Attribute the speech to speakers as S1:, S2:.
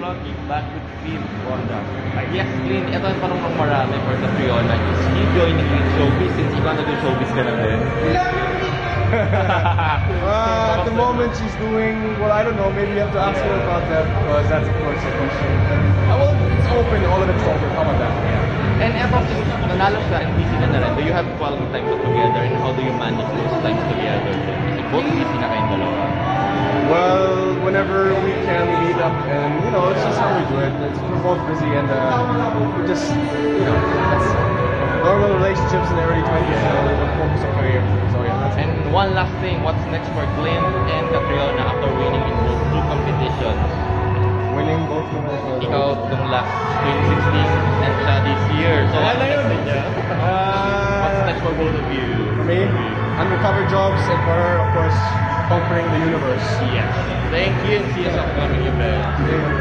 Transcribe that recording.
S1: Okay, back with Clint Bondad. Yes, Clint, ito ang tanong ng marami for Catriona. Is he joining in showbiz since ikaw nag-showbiz ka na din?
S2: At the moment she's doing, well, I don't know, maybe you have to ask her about that, because that's of course a question. Well, it's open, all of it's open, how about that?
S1: Yeah. And eto, since nanalo siya and busy na rin, do you have quality time together and how do you manage those times together? Kasi both busy na kayong dalawa.
S2: Well, whenever we can meet up, and you know, it's just how we do it. We're both busy, and we just, you know, that's normal relationships in the early 20s, so we'll focus on career. So yeah, that's
S1: and
S2: it.
S1: one last thing, what's next for Clint and Catriona after winning in those two competitions?
S2: Winning both competitions.
S1: Ikaw itong last 2016 and siya this year. So what's next for both of you?
S2: For me, undercover jobs, and for her, of course, conquering the universe.
S1: Yes. Thank you and see you sa upcoming event.